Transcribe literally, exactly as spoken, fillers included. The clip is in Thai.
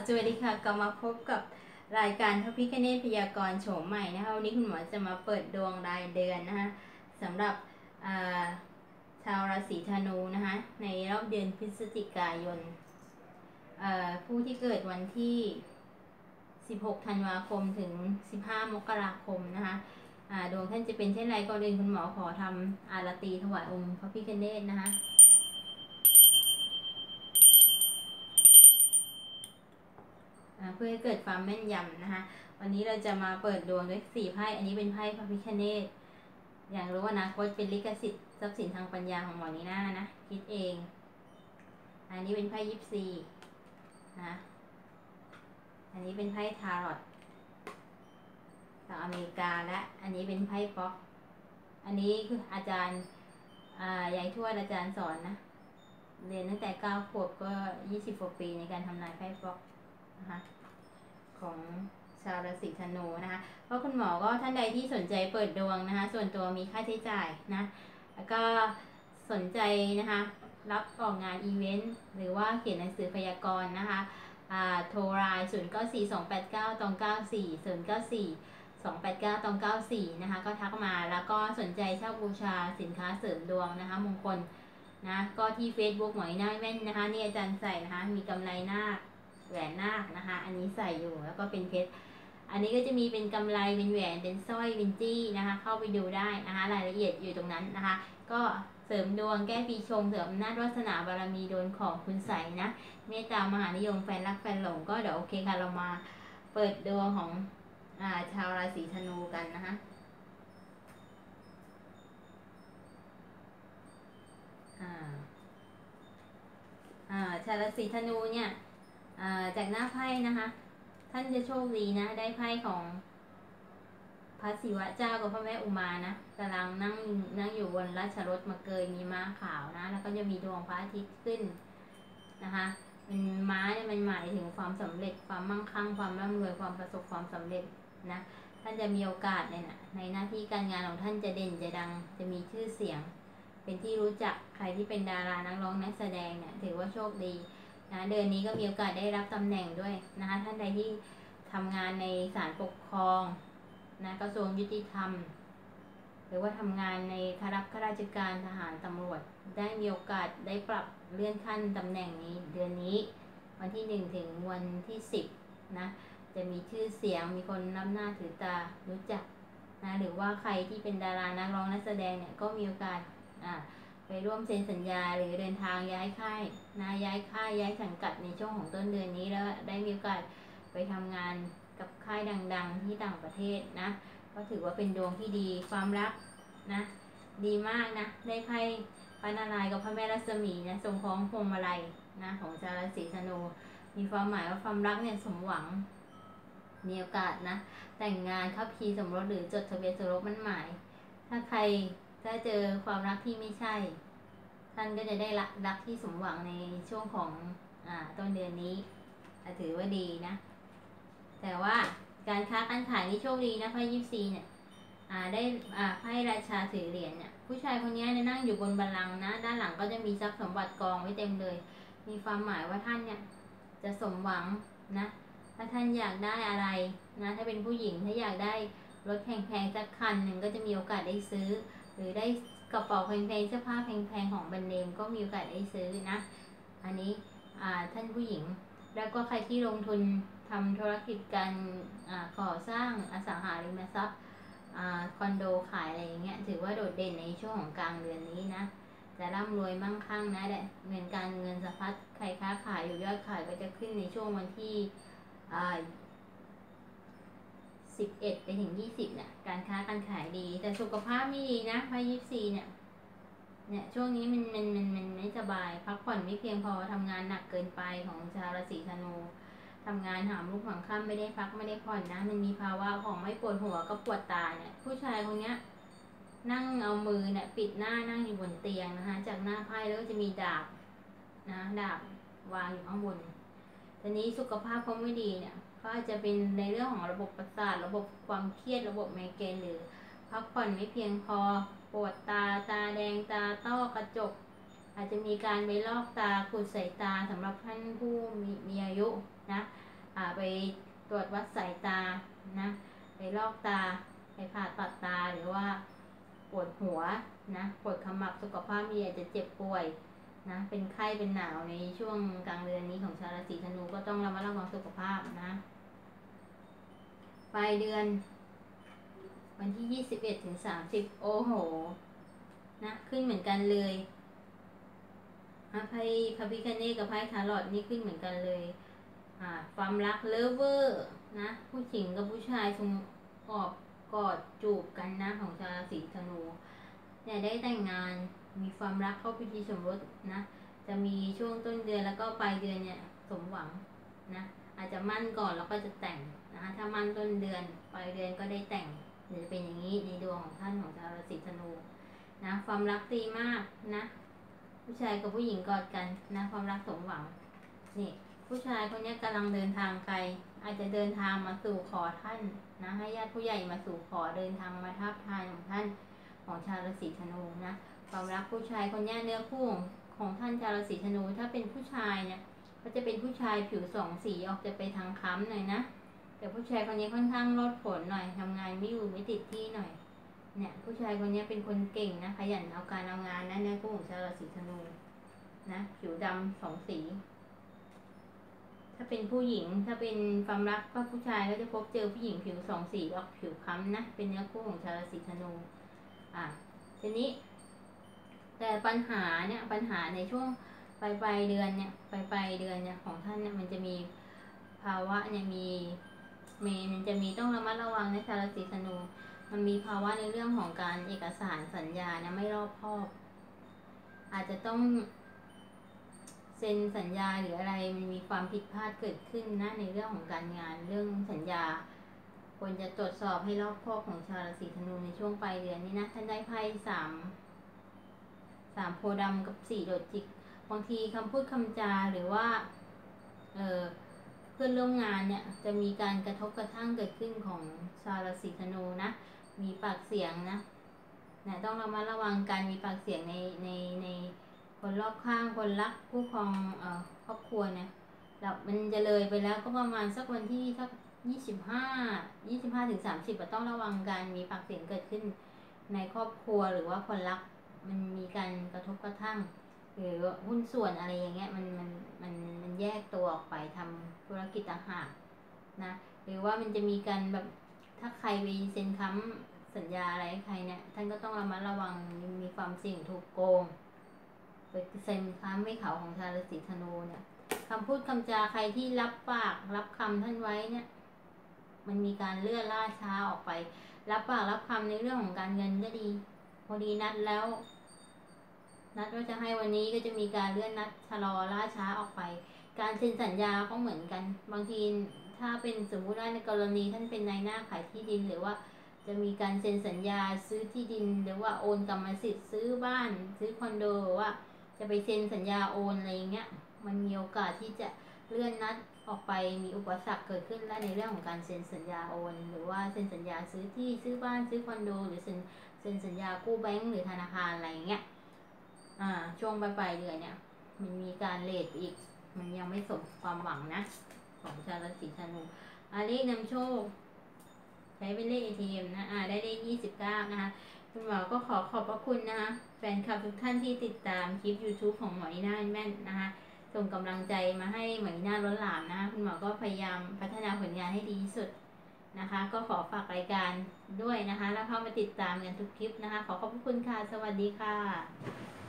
สวัสดีค่ะกลับมาพบกับรายการพระพิฆเนศพยากรณ์โฉมใหม่นะคะวันนี้คุณหมอจะมาเปิดดวงรายเดือนนะคะสำหรับชาวราศีธนูนะคะในรอบเดือนพฤศจิกายนผู้ที่เกิดวันที่สิบหกธันวาคมถึงสิบห้ามกราคมนะคะดวงท่านจะเป็นเช่นไรก่อนอื่นคุณหมอขอทำอาราตีถวายองค์พระพิฆเนศนะคะเพื่อให้เกิดความแม่นยำนะคะวันนี้เราจะมาเปิดดวงด้วยสี่ไพ่อันนี้เป็นไพ่พระพิฆเนศอย่างรู้ว่าอนาคตเป็นลิขสิทธิ์ทรัพย์สินทางปัญญาของหมอนีน่านะคิดเองอันนี้เป็นไพ่ยิปซีนะอันนี้เป็นไพ่ทาโรตจากอเมริกาและอันนี้เป็นไพ่ฟ็อกอันนี้คืออาจารย์ยายทวดอาจารย์สอนนะเรียนตั้งแต่เก้าขวบก็ยี่สิบกว่าปีในการทำนายไพ่ฟ็อกนะคะของชาวราศีธนูนะคะเพราะคุณหมอก็ท่านใดที่สนใจเปิดดวงนะคะส่วนตัวมีค่าใช้จ่ายนะแล้วก็สนใจนะคะรับออกงานอีเวนต์หรือว่าเขียนหนังสือพยากรณ์นะคะโทรไลน์ศูนย์เก้าสี่สองแปดเก้าตองเก้าสี่ศูนย์เก้าสี่สองแปดเก้าตองเก้าสี่นะคะก็ทักมาแล้วก็สนใจเช่าบูชาสินค้าเสริมดวงนะคะมงคลนะก็ที่ Facebook หมอนีน่าแม่นนะคะนี่อาจารย์ใส่นะคะมีกำไรนาคแหวนนาคนะคะอันนี้ใส่อยู่แล้วก็เป็นเพชรอันนี้ก็จะมีเป็นกำไรเป็นแหวนเป็นสร้อยเป็นจี้นะคะเข้าไปดูได้นะคะรายละเอียดอยู่ตรงนั้นนะคะก็เสริมดวงแก้ปีชงเสริมอำนาจวาสนาบารมีโดนของคุณใสนะเมตตามหานิยมแฟนรักแฟนหลงก็เดี๋ยวโอเคค่ะเรามาเปิดดวงของอ่าชาวราศีธนูกันนะคะอ่าอ่าชาวราศีธนูเนี่ยจากหน้าไพ่นะคะท่านจะโชคดีนะได้ไพ่ของพระศิวะเจ้ากับพระแม่อุมานะกำลังนั่งนั่งอยู่บนราชรถมาเกยมีม้าขาวนะแล้วก็จะมีดวงพระอาทิตย์ขึ้นนะคะเป็นม้าเนี่ยมันหมายถึงความสำเร็จความมั่งคั่งความร่ำรวยความประสบความสำเร็จนะท่านจะมีโอกาสเนี่ยนะในหน้าที่การงานของท่านจะเด่นจะดังจะมีชื่อเสียงเป็นที่รู้จักใครที่เป็นดารานักร้องนักแสดงเนี่ยถือว่าโชคดีนะเดือนนี้ก็มีโอกาสได้รับตำแหน่งด้วยนะคะท่านใดที่ทำงานในศาลปกครองนะกระทรวงยุติธรรมหรือว่าทำงานในข้ารับข้าราชการทหารตำรวจได้มีโอกาสได้ปรับเลื่อนขั้นตำแหน่งนี้เดือนนี้วันที่หนึ่งถึงวันที่สิบนะจะมีชื่อเสียงมีคนนับหน้าถือตารู้จักนะหรือว่าใครที่เป็นดารานักร้องนักแสดงเนี่ยก็มีโอกาสอ่าไปร่วมเซ็นสัญญาหรือเดินทางย้ายค่ายนะย้ายค่ายย้ายสังกัดในช่วงของต้นเดือนนี้แล้วได้มีโอกาสไปทำงานกับค่ายดังๆที่ต่างประเทศนะก็ถือว่าเป็นดวงที่ดีความรักนะดีมากนะได้ไพ่พระนารายณ์กับพระแม่รัศมีนะทรงคล้องพวงมาลัยนะของชาวราศีธนูมีความหมายว่าความรักเนี่ยสมหวังมีโอกาสนะแต่งงานเข้าพิธีสมรสหรือจดทะเบียนสมรสมั่นหมายถ้าใครถ้าเจอความรักที่ไม่ใช่ท่านก็จะได้รักรักที่สมหวังในช่วงของอ่าต้นเดือนนี้ถือว่าดีนะแต่ว่าการค้าการขายนี่โชคดีนะไพ่ยิปซีเนี่ยอ่าได้อ่าไพ่ราชาถือเหรียญเนี่ยผู้ชายคนนี้เนี่ยนั่งอยู่บนบัลลังก์นะด้านหลังก็จะมีทรัพย์สมบัติกองไว้เต็มเลยมีความหมายว่าท่านเนี่ยจะสมหวังนะถ้าท่านอยากได้อะไรนะถ้าเป็นผู้หญิงถ้าอยากได้รถแพงๆสักคันหนึ่งก็จะมีโอกาสได้ซื้อหรือได้กระเป๋าแพงๆเสื้อผ้าแพงๆของแบรนด์เนมก็มีโอกาสได้ซื้อนะอันนี้อ่าท่านผู้หญิงแล้วก็ใครที่ลงทุนทำธุรกิจการก่อสร้างอสังหาริมทรัพย์คอนโดขายอะไรอย่างเงี้ยถือว่าโดดเด่นในช่วงของกลางเดือนนี้นะจะร่ำรวยมั่งคั่งนะแต่เงินการเงินสะพัดใครค้าขายอยู่ยอดขายก็จะขึ้นในช่วงวันที่สิบเอ็ดไปถึงยี่สิบเนี่ยการค้าการขายดีแต่สุขภาพไม่ดีนะไพ่ยิปซีเนี่ยเนี่ยช่วงนี้มันมันมันมันไม่สบายพักผ่อนไม่เพียงพอทำงานหนักเกินไปของชาวราศีธนูทำงานหามลูกหามค่ำไม่ได้พักไม่ได้ผ่อนนะมันมีภาวะของไม่ปวดหัวก็ปวดตาเนี่ยผู้ชายคนนี้นั่งเอามือเนี่ยปิดหน้านั่งอยู่บนเตียงนะคะจากหน้าไพ่แล้วก็จะมีดาบนะดาบวางอยู่ข้างบนทีนี้สุขภาพเขาไม่ดีเนี่ยก็จะเป็นในเรื่องของระบบประสาทระบบความเครียดระบบไมเกรนหรือพักผ่อนไม่เพียงพอปวดตาตาแดงตาต้อกระจกอาจจะมีการไปลอกตาขูดสายตาสำหรับท่านผู้มีมีอายุนะอ่าไปตรวจวัดสายตานะไปลอกตาไปผ่าตัดตาหรือว่าปวดหัวนะปวดขมับสุขภาพมีอาจจะเจ็บป่วยนะเป็นไข้เป็นหนาวในช่วงกลางเดือนนี้ของชาวราศีธนูก็ต้องระมัดระวังสุขภาพนะปลายเดือนวันที่ยี่สิบเอ็ดถึงสามสิบโอ้โหนะขึ้นเหมือนกันเลยไพ่พระพิฆเนศกับไพ่ทาโร่นี่ขึ้นเหมือนกันเลยอ่าความรักเลิฟเวอร์นะผู้หญิงกับผู้ชายทรงกอดกอดจูบกันนะของชาวราศีธนูเนี่ยได้แต่งงานมีความรักเข้าพิธีสมรสนะจะมีช่วงต้นเดือนแล้วก็ปลายเดือนเนี่ยสมหวังนะอาจจะมั่นก่อนแล้วก็จะแต่งนะคะถ้ามั่นต้นเดือนปลายเดือนก็ได้แต่งหรือจะเป็นอย่างนี้ในดวงของท่านของชาวราศีธนูนะความรักดีมากนะผู้ชายกับผู้หญิงกอดกันนะความรักสมหวังนี่ผู้ชายคนนี้กำลังเดินทางไกลอาจจะเดินทางมาสู่ขอท่านนะให้ญาติผู้ใหญ่มาสู่ขอเดินทางมาทับทายของท่านของชาวราศีธนูนะความรักผู้ชายคนนี้เนื้อคู่ของท่านชาวราศีธนูถ้าเป็นผู้ชายเนี่ยก็จะเป็นผู้ชายผิวสองสีออกจะไปทางค้ำหน่อยนะแต่ผู้ชายคนนี้ค่อนข้างรอดผลหน่อยทำงานไม่อยู่ไม่ติดที่หน่อยเนี่ยผู้ชายคนนี้เป็นคนเก่งนะขยันเอาการเอางานนะเนื้อคู่ของชาวราศีธนูนะผิวดำสองสีถ้าเป็นผู้หญิงถ้าเป็นความรักก็ผู้ชายก็จะพบเจอผู้หญิงผิวสองสีออกผิวค้ำนะเป็นเนื้อคู่ของชาวราศีธนูอ่ะทีนี้แต่ปัญหาเนี่ยปัญหาในช่วงปลายปลายเดือนเนี่ยปลายปลายเดือนเนี่ยของท่านเนี่ยมันจะมีภาวะเนี่ยมีเมนมันจะมีต้องระมัดระวังในชาวราศีธนูมันมีภาวะในเรื่องของการเอกสารสัญญาเนี่ยไม่รอบคอบอาจจะต้องเซ็นสัญญาหรืออะไรมันมีความผิดพลาดเกิดขึ้นนะในเรื่องของการงานเรื่องสัญญาควรจะตรวจสอบให้รอบคอบของชาวราศีธนูในช่วงปลายเดือนนี้นะท่านได้ไพ่สามสามโพธิ์ดำกับสี่โดดจิกบางทีคำพูดคำจาหรือว่าเออเพื่อนร่วมงานเนี่ยจะมีการกระทบกระทั่งเกิดขึ้นของชาวราศีธนูนะมีปากเสียงนะนะต้องระมัดระวังการมีปากเสียงในในในคนรอบข้างคนรักผู้ครองเอ่อครอบครัวเนี่ยแล้วมันจะเลยไปแล้วก็ประมาณสักวันที่สักยี่สิบห้ายี่สิบห้าถึงสามสิบต้องระวังการมีปากเสียงเกิดขึ้นในครอบครัวหรือว่าคนรักมันมีการกระทบกระทั่งหรือหุ้นส่วนอะไรอย่างเงี้ยมันมันมันมันแยกตัวออกไปทำธุรกิจต่างหากนะหรือว่ามันจะมีการแบบถ้าใครไปเซ็นค้ำสัญญาอะไรใครเนี่ยท่านก็ต้องระมัดระวังมีความเสี่ยงถูกโกงไปเซ็นค้ำไม่เขาของชาวราศีธนูเนี่ยคำพูดคำจาใครที่รับปากรับคำท่านไว้เนี่ยมันมีการเลื่อนล่าช้าออกไปรับปากรับคำในเรื่องของการเงินก็ดีพอดีนัดแล้วนัดว่าจะให้วันนี้ก็จะมีการเลื่อนนัดชะลอล่าช้าออกไปการเซ็นสัญญาก็เหมือนกันบางทีถ้าเป็นสมมุติว่าในกรณีท่านเป็นนายหน้าขายที่ดินหรือว่าจะมีการเซ็นสัญญาซื้อที่ดินหรือว่าโอนกรรมสิทธิ์ซื้อบ้านซื้อคอนโดว่าจะไปเซ็นสัญญาโอนอะไรเงี้ยมันมีโอกาสที่จะเลื่อนนัดออกไปมีอุปสรรคเกิดขึ้นได้ในเรื่องของการเซ็นสัญญาโอนหรือว่าเซ็นสัญญาซื้อที่ซื้อบ้านซื้อคอนโดหรือเซ็นเซ็นสัญญากู้แบงก์หรือธนาคารอะไรเงี้ยอ่าช่วงปลายเดือนเนี่ยมันมีการเลทอีกมันยังไม่สมความหวังนะของชาวราศีธนูอาเลขนำโชคใช้เป็นเลข เอ ที เอ็ม นะอ่าได้เลขยี่สิบเก้านะคะคุณหมอก็ขอขอบพระคุณนะคะแฟนคลับทุกท่านที่ติดตามคลิป YouTube ของหมออีน่าแม่นนะคะส่งกำลังใจมาให้หมออีน่าล้นหลามนะคุณหมอก็พยายามพัฒนาผลงานให้ดีที่สุดนะคะก็ขอฝากรายการด้วยนะคะแล้วเข้ามาติดตามกันทุกคลิปนะคะขอขอบพระคุณค่ะสวัสดีค่ะ